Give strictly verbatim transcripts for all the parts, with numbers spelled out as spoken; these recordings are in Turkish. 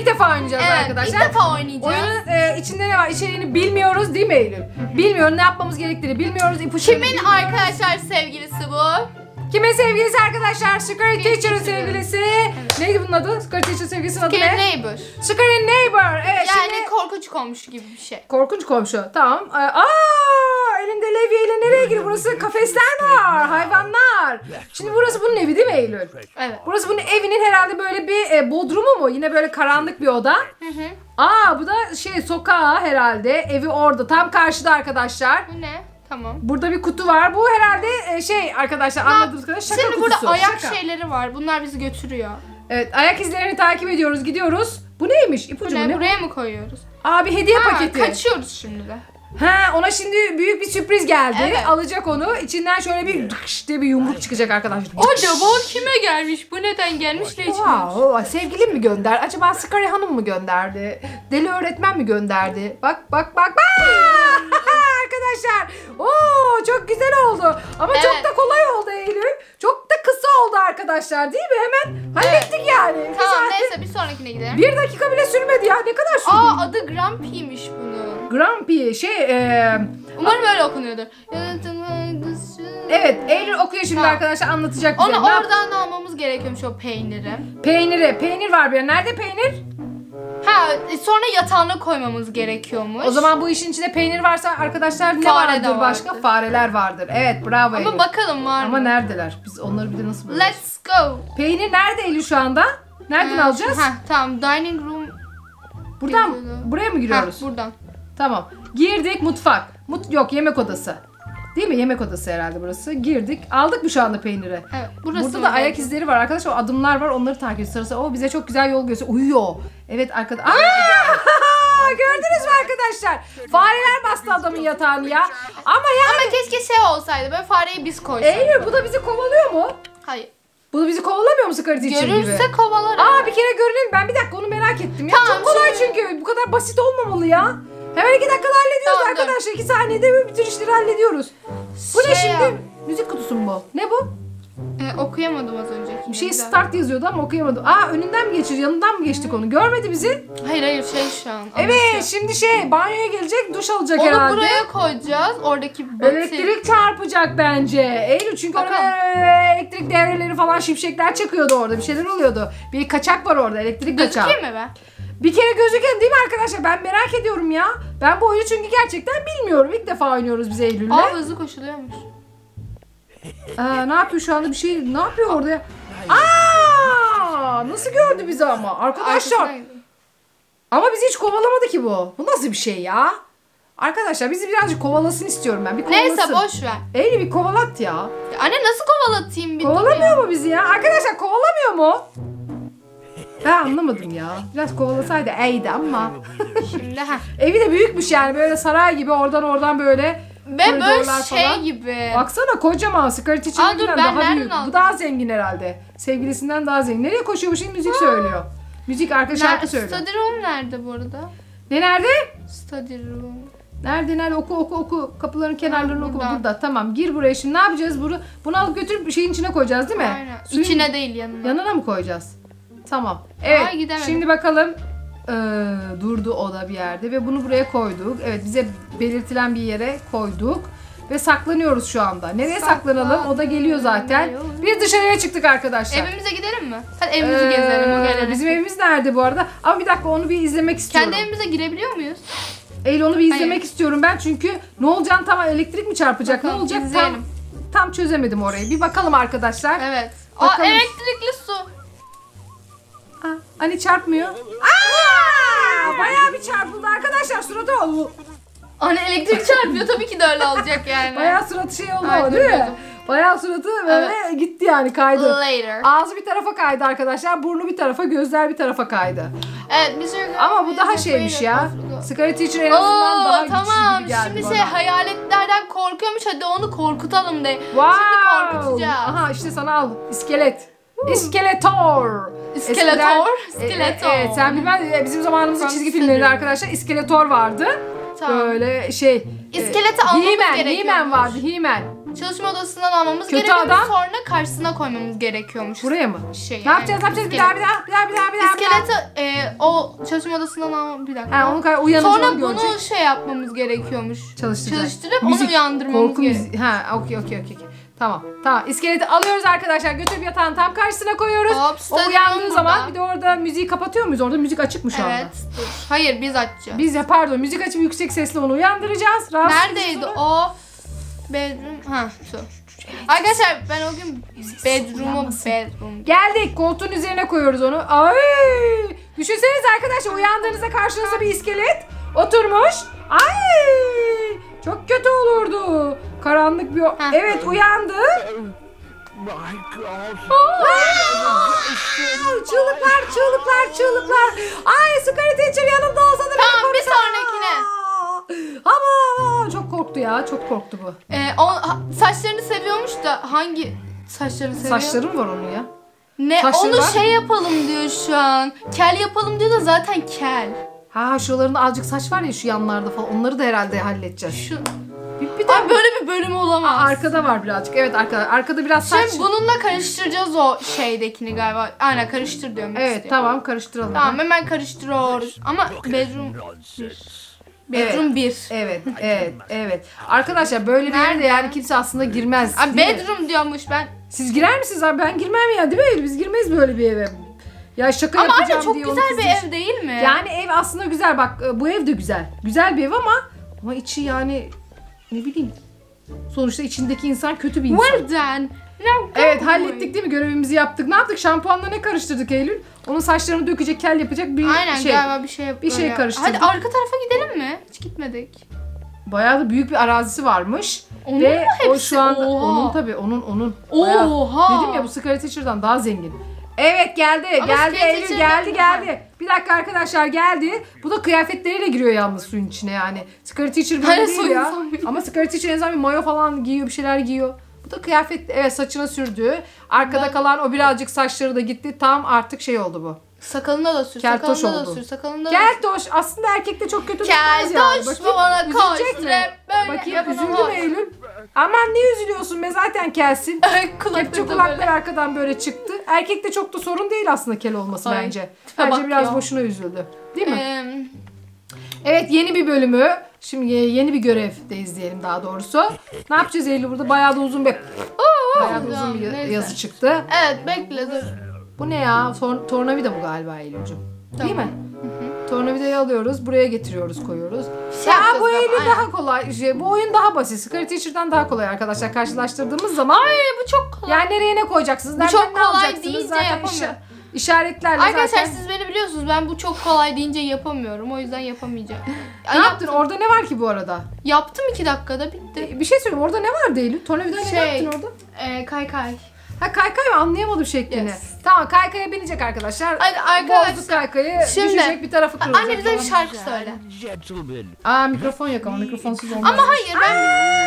ilk defa oynayacağız evet, arkadaşlar. İlk defa oynayacağız. Oyunun e, içinde ne var? İçeriğini bilmiyoruz değil mi Eylül? Bilmiyoruz, ne yapmamız gerektiğini bilmiyoruz. İpuçlarını Kimin bilmiyoruz. arkadaşlar sevgilisi bu? Kimin sevgilisi arkadaşlar? Scary Teacher'ın Teacher'ın. sevgilisi. Evet. Neydi bunun adı? Scary Teacher'ın sevgilisinin adı Scary ne? Neighbor. Scary Neighbor. Evet, Yani şimdi... korkunç komşu gibi bir şey. Korkunç komşu. Tamam. Ee, Aa, elimde levye ile nereye gidiyor? Burası kafesler var. Hayvanlar. Şimdi burası bunun evi değil mi Eylül? Evet. Burası bunun evinin herhalde böyle bir e, bodrumu mu? Yine böyle karanlık bir oda. Hı hı. Aa, bu da şey sokağı herhalde. Evi orada. Tam karşıda arkadaşlar. Bu ne? Tamam. Burada bir kutu var. Bu herhalde e, şey arkadaşlar anladığınız kadar şaka Şimdi kutusu. burada ayak şaka. şeyleri var. Bunlar bizi götürüyor. Evet, ayak izlerini takip ediyoruz. Gidiyoruz. Bu neymiş? Bu İpucu ne? mu ne? Buraya mı koyuyoruz? Aa, bir hediye Ha, paketi. kaçıyoruz şimdi de. Ha, ona şimdi büyük bir sürpriz geldi. Evet. Alacak onu. İçinden şöyle bir dıkış diye bir yumruk çıkacak arkadaşlar. Acaba kime gelmiş? Bu neden gelmiş? Ne için gelmiş? Wow, sevgilim mi gönder? Acaba Scary Hanım mı gönderdi? Deli öğretmen mi gönderdi? Bak bak bak bak. Arkadaşlar. Oo, çok güzel oldu. Ama Evet. çok da kolay oldu Eylül. Çok da kısa oldu arkadaşlar, değil mi? Hemen hallettik yani. Bir Tamam saat- neyse bir sonrakine gidelim. Bir dakika bile sürmedi ya. Ne kadar sürdü? Aa adı Grumpy'miş bunun. Grumpy şey e, Umarım öyle okunuyordur. evet, Eylül okuyor şimdi Tamam. arkadaşlar, anlatacak bize. Onu Ne yap- oradan da almamız gerekiyormuş o peyniri. Peyniri. Peynir var bir yer. Nerede peynir? Ha sonra yatağına koymamız gerekiyormuş. O zaman bu işin içinde peynir varsa arkadaşlar ne Fare de vardır başka? vardır. Fareler vardır. Evet, bravo Eylül. Ama bakalım var mı? Ama neredeler? Biz onları bir de nasıl bulacağız? Let's go. Peynir nerede Eylül şu anda? Nereden Ee, alacağız? Ha tamam dining room. Buradan mı? geliyordu. Buraya mı giriyoruz? Ha, buradan. Tamam. Girdik, mutfak. Mut yok, yemek odası. Değil mi? Yemek odası herhalde burası. Girdik. Aldık mı şu anda peyniri? Evet burası Burada mı da ayak belki? izleri var arkadaşlar. O adımlar var. Onları takip ediyoruz. Sırası. O bize çok güzel yol gösteriyor. Uyuyor. Evet arkadaşlar. Gördünüz mü arkadaşlar? Fareler bastı adamın yatağını ya. Ama yani. Ama keşke şey olsaydı böyle fareyi biz koysaydık. Eylül, bu da bizi kovalıyor mu? Hayır. Bu da bizi kovalamıyor mu Scary Teacher gibi? Görürse kovalar. Aa, bir kere görelim. Ben bir dakika onu merak ettim ya. Tamam, Çok kolay şimdi- çünkü. Bu kadar basit olmamalı ya. Hemen iki dakikada hallediyoruz Tamam, dur. arkadaşlar. iki saniyede bütün işleri hallediyoruz. Bu ne Şey şimdi? yap. Müzik kutusu mu bu? Ne bu? Ee, okuyamadım az önceki. Bir şey Güzel. start yazıyordu ama okuyamadım. Aa, önünden mi geçir? Yanından mı geçtik onu? Görmedi bizi. Hayır hayır şey şu an. Evet, anlatıyor. şimdi şey banyoya gelecek, duş alacak Onu herhalde. buraya koyacağız. Oradaki batı. Elektrik çarpacak bence. Eylül çünkü orada Bakalım. elektrik devreleri falan şimşekler çakıyordu orada. Bir şeyler oluyordu. Bir kaçak var orada, elektrik kaçağı. Gözüküyor mu be? Bir kere gözüken değil mi arkadaşlar? Ben merak ediyorum ya. Ben bu oyunu çünkü gerçekten bilmiyorum. İlk defa oynuyoruz biz Eylül'le. Aa hızlı koşuluyormuş. Aa, ne yapıyor şu anda bir şey? Ne yapıyor orada ya? Aa, nasıl gördü bizi ama? Arkadaşlar. Arkasına gidiyor. Ama bizi hiç kovalamadı ki bu. Bu nasıl bir şey ya? Arkadaşlar bizi birazcık kovalasın istiyorum ben. Bir kovalasın. Neyse boş ver. Eylül bir kovalat ya. Ya Anne nasıl kovalatayım bir dur ya. Kovalamıyor mu bizi ya? Arkadaşlar kovalamıyor mu? Ben anlamadım ya. Biraz kovalasaydı iyiydi ama. Şimdi ha. Evi de büyükmüş yani, böyle saray gibi oradan oradan böyle. Ve böyle koridorlar şey falan. gibi. Baksana kocaman. Scary Aa, dur, Teacher'ınkinden ben daha nereden büyük. aldım? Bu daha zengin herhalde. Sevgilisinden daha zengin. Nereye koşuyor bu şimdi? Müzik söylüyor. Müzik arka şarkı Nerede? söylüyor. Study room nerede bu arada? Ne nerede? Study room. Nerede nerede? Oku oku oku. Kapıların kenarlarını oku. burada. Burada. Tamam. Gir buraya şimdi. Ne yapacağız? Bunu, bunu alıp götürüp şeyin içine koyacağız değil mi? Aynen. Suyun İçine değil yanına. yanına mı koyacağız? Tamam. Evet. Ay, gidemedim. Şimdi bakalım. Ee, durdu o da bir yerde ve bunu buraya koyduk. Evet, bize belirtilen bir yere koyduk. Ve saklanıyoruz şu anda. Nereye saklanalım? O da geliyor zaten. Biz dışarıya çıktık arkadaşlar. Evimize gidelim mi? Hadi evimizi Ee, gezelim o gelene. Bizim evimiz nerede bu arada? Ama bir dakika, onu bir izlemek istiyorum. Kendi evimize girebiliyor muyuz? Eylül, onu bir izlemek Hayır. istiyorum ben çünkü ne olacağını tam, elektrik mi çarpacak, Bakalım, ne olacak tam, izleyelim. tam çözemedim orayı. Bir bakalım arkadaşlar. Evet. Bakalım. Aa elektrikli su. Aa, hani çarpmıyor. Aa, bayağı bir çarpıldı arkadaşlar, suratı oldu. Hani elektrik çarpıyor tabii ki de öyle olacak yani. Bayağı suratı şey oldu Ay, ama değil mi? görmedim. Bayağı suratı böyle gitti yani, kaydı. Later. Ağzı bir tarafa kaydı arkadaşlar, burnu bir tarafa, gözler bir tarafa kaydı. Evet mister Ama bu daha şeymiş ya. Scary Teacher en azından daha Oo güçlü tamam gibi geldi şimdi bana. şey hayaletlerden korkuyormuş, hadi onu korkutalım de. Wow. Şimdi korkutacağız. Aha işte sana al. İskelet. İskeletor. İskeletor, Eskiden- iskeletor. E, e, evet, sen bilmez, bizim zamanımızın çizgi filmlerinde arkadaşlar İskeletor vardı. Tamam. Böyle şey. İskeleti e, almamız He-Man, gerekiyormuş. He-Man vardı, He-Man. Çalışma odasından almamız Kötü gerekiyormuş. adam. Sonra karşısına koymamız gerekiyormuş. Buraya mı? Şey, Ne yapacağız? Ne yapacağız? Bir daha bir daha bir daha bir daha bir daha. bir daha. İskeleti e, o çalışma odasından almamız bir dakika. Ha, onu kay- uyanınca Sonra onu bunu görecek. şey yapmamız gerekiyormuş. Çalıştıracak. Çalıştırıp Müzik, onu uyandırmamız korku gerekiyor. müziği. Ha, okey okey okey. okey. Tamam. Tamam. İskeleti alıyoruz arkadaşlar. Götürüp yatağın tam karşısına koyuyoruz. Hop, O stadyum uyandığı burada. zaman bir de orada müziği kapatıyor muyuz? Orada müzik açık mı şu anda? Evet. Dur. Hayır biz açacağız. Biz ya pardon müzik açıp yüksek sesle onu uyandıracağız. Rahatsız Neredeydi edici o? Bedroom. Ha şu. Arkadaşlar ben o gün bedroom'u bedroom. Geldik. Koltuğun üzerine koyuyoruz onu. Ay! Düşünsenize arkadaşlar uyandığınızda karşınızda bir iskelet oturmuş. Ay! Çok kötü olurdu. Karanlık bir o- Heh. Evet uyandı. My God. Aa! Çığlıklar, çığlıklar, çığlıklar. Ay Scary Teacher yanımda olsa da beni Tamam, bir korusa. sonrakine. Ama çok korktu ya. Çok korktu bu. Ee, o, ha- saçlarını seviyormuş da hangi saçlarını seviyor? Saçları mı var onun ya? Ne saçları onu var şey yapalım diyor şu an. Kel yapalım diyor da zaten kel. Ha şuralarında azıcık saç var ya şu yanlarda falan. Onları da herhalde halledeceğiz. Şu Bir, bir de Ay, böyle bir bölüm olamaz. arkada var birazcık. Evet arkada. Arkada biraz saç. Şimdi bununla karıştıracağız o şeydekini galiba. Aynen karıştır diyorum. Evet ikisi. tamam karıştıralım. Tamam hemen karıştırıyoruz. Ama bedroom Nonsense. bedroom bir. Evet, evet, evet. Arkadaşlar böyle bir yerde Nerede? yani kimse aslında girmez. Abi değil mi? bedroom diyormuş ben. Siz girer misiniz abi? Ben girmem ya değil mi? Biz girmeyiz böyle bir eve. Ya şaka Ama yapacağım anne çok diye onu güzel bir kızdırmış. ev değil mi? Yani ev aslında güzel bak bu ev de güzel. Güzel bir ev ama ama içi yani ne bileyim. Sonuçta içindeki insan kötü bir insan. Well done. Now go Evet boy. hallettik değil mi? Görevimizi yaptık. Ne yaptık? Şampuanla ne karıştırdık Eylül? Onun saçlarını dökecek, kel yapacak bir Aynen şey. galiba bir şey bir şey böyle. karıştırdık. Hadi arka tarafa gidelim mi? Hiç gitmedik. Bayağı da büyük bir arazisi varmış. Onun Ve mu o hepsi? şu anda Oha. onun tabii onun onun. Bayağı- Oha. Dedim ya bu Scary Teacher'dan daha zengin. Evet geldi Ama geldi Scary Eylül Teacher'dan geldi daha- geldi. Bir dakika arkadaşlar geldi. Bu da kıyafetleriyle giriyor yalnız suyun içine yani. Scary Teacher böyle Hani değil su ya. insan gibi. Ama Scary Teacher en azından bir mayo falan giyiyor bir şeyler giyiyor. Bu da kıyafet evet saçına sürdü. Arkada Ben- kalan o birazcık saçları da gitti. Tam artık şey oldu bu. Sakalında da sür, Keltoş sakalında da oldu. sür, sakalında da Gel Toş aslında erkekte çok kötü tutmaz yani. Keltoş Bakayım, bana koş. üzülecek mi? Böyle Bakayım yapana üzüldü koş. mü Eylül? Aman ne üzülüyorsun be zaten kelsin. Kulakları Kepçe da kulaklar böyle. arkadan böyle çıktı. Erkekte çok da sorun değil aslında kel olması Ay, bence. tipe Bence bak biraz ya. boşuna üzüldü. Değil mi? Eee, Evet yeni bir bölümü. Şimdi yeni bir görevdeyiz diyelim daha doğrusu. Ne yapacağız Eylül burada? Bayağı da uzun bir bayağı da uzun bir ya- Neyse. yazı çıktı. Evet bekle dur. Bu ne ya? Tor- tornavida bu galiba Eylül'cüm. Değil Tamam. mi? Tornavidayı alıyoruz, buraya getiriyoruz, koyuyoruz. Şey ya yapacağız bu galiba, Eylül aynen. daha kolay. Şey, bu oyun daha basit. Scary Teacher'dan daha kolay arkadaşlar karşılaştırdığımız zaman. Ay bu çok kolay. Yani nereye ne koyacaksınız? Nereden çok ne kolay alacaksınız? deyince Zaten yapamıyorum. işa- işaretlerle Arkadaşlar zaten. siz beni biliyorsunuz ben bu çok kolay deyince yapamıyorum o yüzden yapamayacağım. Ne yaptın? Orada ne var ki bu arada? Yaptım iki dakikada bitti. Bir şey söyleyeyim. Orada ne vardı Eylül? Tornavidayla ne Şey, yaptın orada? Ee, kay kay. Ha kaykay mı? Anlayamadım şeklini. Yes. Tamam kaykaya binecek arkadaşlar. Hadi arkadaşlar. Bozduk kaykayı. Şimdi- Düşecek bir tarafı kırılacak. Anne bize bir falan. şarkı söyle. Gentlemen. Aa mikrofon yok ama mikrofonsuz olmaz. Ama hayır ben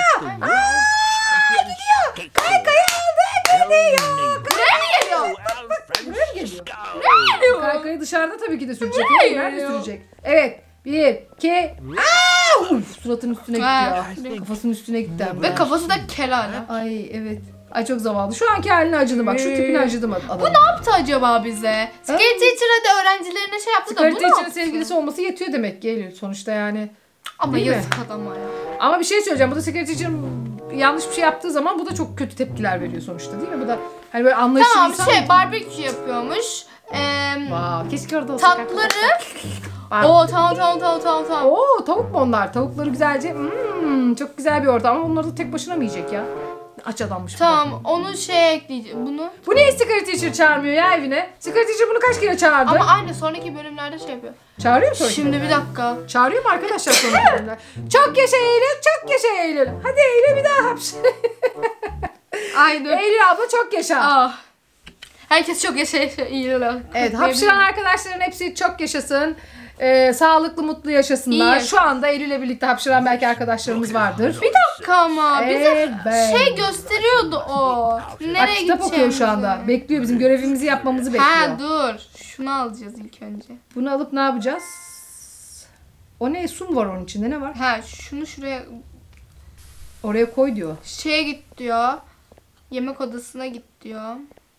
Kaykayı aldı gidiyor. Nereye geliyor? Buraya geliyor. Geliyor. Kaykayı dışarıda tabii ki de sürecek. Buraya Nerede geliyor. sürecek? Evet. Bir, iki. Aa! Uf, suratın üstüne gitti Ha. ya. Kafasının üstüne gitti. hem Ve de. kafası da kel hala. Ay evet. Ay çok zavallı. Şu anki haline acıdı bak. Şu tipine acıdım adamın. Bu ne yaptı acaba bize? Scary Teacher'a da öğrencilerine şey yaptı da Scary bu ne Teacher'ın yaptı? sevgilisi olması yetiyor demek ki Eylül. Sonuçta yani. Ama Değil mi? yazık adama ya. Ama bir şey söyleyeceğim. Bu da Scary Teacher'ın yanlış bir şey yaptığı zaman bu da çok kötü tepkiler veriyor sonuçta değil mi? Bu da hani böyle anlayışlı Tamam insan. şey barbekü yapıyormuş. Eee Wow, keşke orada olsak tatları. arkadaşlar. Oo tamam tamam tamam tamam tamam. Oo tavuk mu onlar? Tavukları güzelce. Hmm, çok güzel bir ortam ama onları da tek başına mı yiyecek ya? Aç adammış bu da. Tamam onu şeye ekleyeceğim bunu. Bu niye Scary Teacher çağırmıyor ya evine? Scary Teacher bunu kaç kere çağırdı? Ama aynı sonraki bölümlerde şey yapıyor. Çağırıyor mu sonraki Şimdi bir bölümde? dakika. Çağırıyor mu arkadaşlar sonraki bölümde? Çok yaşa Eylül, çok yaşa Eylül. Hadi Eylül bir daha hapş. Aynı. Eylül abla çok yaşa. Ah. Herkes çok yaşa yaşa iyi lan. Evet hapşıran arkadaşların hepsi çok yaşasın. Ee, sağlıklı mutlu yaşasınlar. İyi yaşasın. Şu anda Eylül'le birlikte hapşıran belki arkadaşlarımız vardır. Bir dakika ama bize Evet. şey gösteriyordu o. Nereye Bak kitap okuyor şu anda. gideceğimizi. Bekliyor bizim görevimizi yapmamızı bekliyor. Ha dur. Şunu alacağız ilk önce. Bunu alıp ne yapacağız? O ne? Su mu var onun içinde? Ne var? Ha şunu şuraya Oraya koy diyor. Şeye git diyor. Yemek odasına git diyor.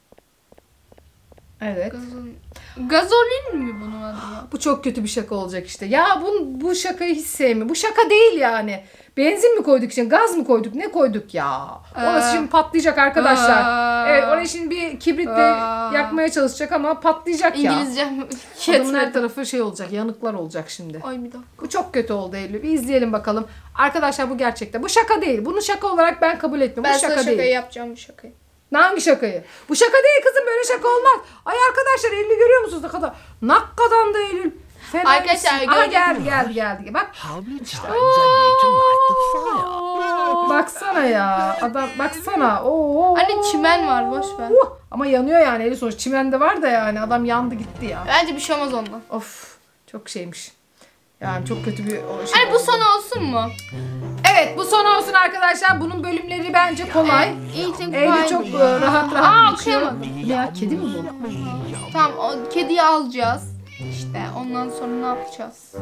Evet. Gazolin, Gazolin mi bunun adı ya? Bu çok kötü bir şaka olacak işte. Ya bu, bu şakayı hiç sevmiyorum. Bu şaka değil yani. Benzin mi koyduk için? Gaz mı koyduk? Ne koyduk ya? Orası Ee, şimdi patlayacak arkadaşlar. Ee, Evet, oraya şimdi bir kibritle Ee, yakmaya çalışacak ama patlayacak ya. İngilizce Adamın her tarafı şey olacak. Yanıklar olacak şimdi. Ay bir dakika. Bu çok kötü oldu Eylül. Bir izleyelim bakalım. Arkadaşlar bu gerçekten. Bu şaka değil. Bunu şaka olarak ben kabul etmiyorum. Ben Bu şaka sana şakayı değil. yapacağım bu şakayı. Ne hangi şakayı? Bu şaka değil kızım. Böyle şaka olmaz. Ay arkadaşlar Eylül'ü görüyor musunuz? Ne kadar? Nakkadan da Eylül. Fena Arkadaşlar, misin? Aha gördük geldi geldi geldi. Bak. How many times I need to light the fire? Baksana ya. Adam baksana. Oo. Anne çimen var boş ver. Uh, ama yanıyor yani Eylül sonuç. Çimen de var da yani. Adam yandı gitti ya. Bence bir şey olmaz ondan. Of. Çok şeymiş. Yani çok kötü bir o şey. Anne bu son olsun mu? Evet bu son olsun arkadaşlar. Bunun bölümleri bence kolay. İyi Eylül çok e, rahat rahat Aa, geçiyor. okuyamadım. Ne ya kedi mi bu? Tamam o kediyi alacağız. İşte ondan sonra ne yapacağız?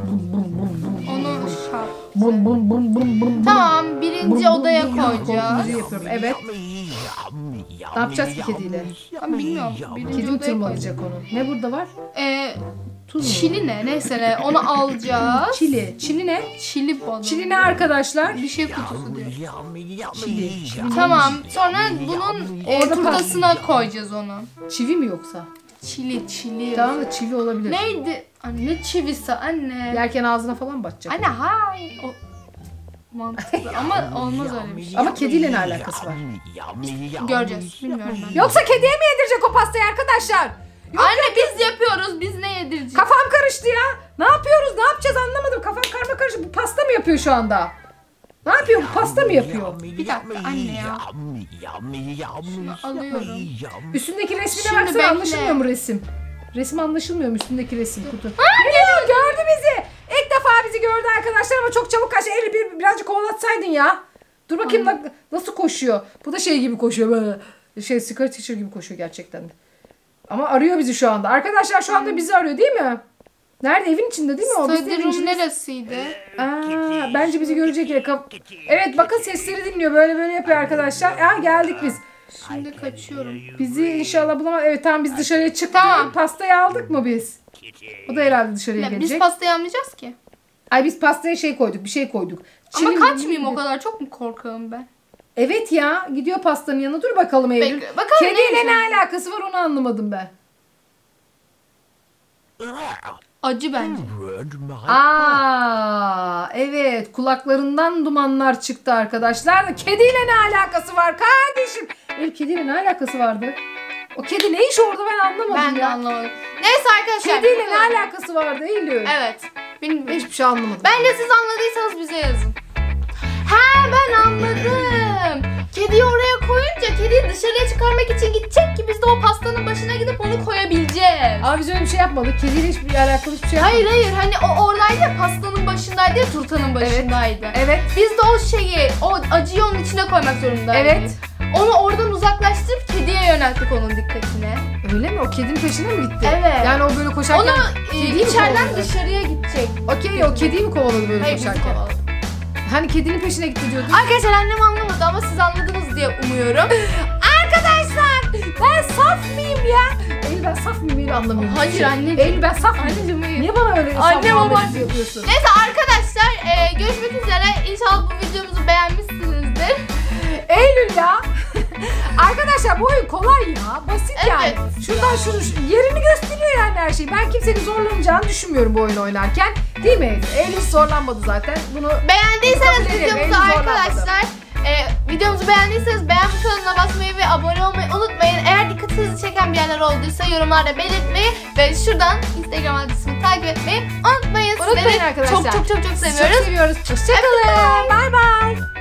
Onu şart. Bum bum bum bum bum. Tamam birinci odaya koyacağız. Müziği yapıyorum. Evet. Ne yapacağız ki kediyle? Ben bilmiyorum. Birinci Kedi mi odaya koyacağız. tırmalayacak onu? Ne burada var? Ee, Tuz mu? çili ne? Neyse ne. Onu alacağız. Çili. Çili ne? Çili balığı. Çili ne arkadaşlar? Bir şey kutusu diyor. Çili. Çili Tamam. Sonra bunun e, Orada turtasına koyacağız onu. Çivi mi yoksa? Çili, çili. Tamam da çivi olabilir. Neydi? Anne çivisi anne. Yerken ağzına falan batacak. Anne hayır. O... Mantıklı ama olmaz öyle bir şey. Ama kediyle ne alakası var? Göreceğiz. Bilmiyorum ben. Yoksa kediye mi yedirecek o pastayı arkadaşlar? Yok, Anne biz yapıyoruz. Biz ne yedireceğiz? kafam karıştı ya. Ne yapıyoruz? Ne yapacağız anlamadım. Kafam karma karıştı. Bu pasta mı yapıyor şu anda? Ne yapıyor? Bu pasta mı yapıyor? Bir dakika anne ya. Şunu alıyorum. Üstündeki resmine Şimdi baksana bekle. anlaşılmıyor mu resim? Resim anlaşılmıyor mu üstündeki resim kutu? Geliyor gördü bizi. İlk defa bizi gördü arkadaşlar ama çok çabuk kaçtı. Eli bir, birazcık kovalatsaydın ya. Dur bakayım bak nasıl koşuyor. Bu da şey gibi koşuyor böyle. Şey Secret Teacher gibi koşuyor gerçekten de. Ama arıyor bizi şu anda. Arkadaşlar şu anda bizi arıyor değil mi? Nerede? Evin içinde değil mi o? Biz de evin Study room içindeyiz. neresiydi? Aa, bence bizi görecek ya. Kap- Evet bakın sesleri dinliyor. Böyle böyle yapıyor arkadaşlar. Aa, geldik biz. Şimdi kaçıyorum. Bizi inşallah bulamaz. Evet tamam biz dışarıya çıktık. Tamam. Pastayı aldık mı biz? O da herhalde dışarıya Ne, gelecek. biz pastayı almayacağız ki. Ay biz pastaya şey koyduk. Bir şey koyduk. Ama Çivi- kaçmayayım o kadar. Çok mu korkağım ben? Evet ya. Gidiyor pastanın yanına. Dur bakalım Eylül. Bekle, bakalım Kediyle ne ne alakası var onu anlamadım ben. Acı bence. Aa, evet kulaklarından dumanlar çıktı arkadaşlar. Kediyle ne alakası var kardeşim? Eylül kediyle ne alakası vardı? O kedi ne iş orada ben anlamadım Ben de ya. anlamadım. Neyse arkadaşlar. Kediyle ne alakası vardı Eylül? Evet. Bilmiyorum. Hiçbir şey anlamadım. Bence siz anladıysanız bize yazın. Ha ben anladım. Kediyi oraya koyunca kediyi dışarıya çıkarmak için gidecek ki biz de o pastanın başına gidip onu koyabileceğiz. Ama biz öyle bir şey yapmadık. Kediyle hiçbir alakalı hiçbir şey yapmadık. Hayır hayır hani o oradaydı ya pastanın başındaydı ya turtanın başındaydı. Evet. Biz de o şeyi o acıyı onun içine koymak zorundaydık. Evet. Onu oradan uzaklaştırıp kediye yönelttik onun dikkatine. Öyle mi? O kedinin peşine mi gitti? Evet. Yani o böyle koşarken Onu e, kediyi mi içeriden kovaladı? dışarıya gidecek. Okey o kediyi mi kovaladı böyle Hayır bizi koşarken? kovaladı. Hani kedinin peşine gitti diyordun. Arkadaşlar annem anlamadı ama siz anladınız diye umuyorum. Arkadaşlar ben saf mıyım ya? Eylül ben saf mıyım Eylül anlamıyorum. Hayır anneciğim. Eylül ben saf mıyım? Anneciğim hayır. Niye bana öyle Annem saf ama- muhabbeti yapıyorsun? Neyse arkadaşlar e, görüşmek üzere. İnşallah bu videomuzu beğenmişsinizdir. Eylül ya. Arkadaşlar bu oyun kolay ya. Basit yani. Evet. Şuradan şunu şu- yerini gösteriyor yani her şey. Ben kimsenin zorlanacağını düşünmüyorum bu oyunu oynarken. Değil mi Eylül? Eylül zorlanmadı zaten. Bunu Beğendiyseniz Kabul ederim, videomuzu en zorlanmadı. arkadaşlar e, videomuzu beğendiyseniz beğen butonuna basmayı ve abone olmayı unutmayın. Eğer dikkatinizi çeken bir yerler olduysa yorumlarda belirtmeyi ve şuradan Instagram adresimi takip etmeyi unutmayın. Unutmayın Sizleri arkadaşlar. Çok çok çok çok seviyoruz. çok seviyoruz. Hoşçakalın. Bay bay.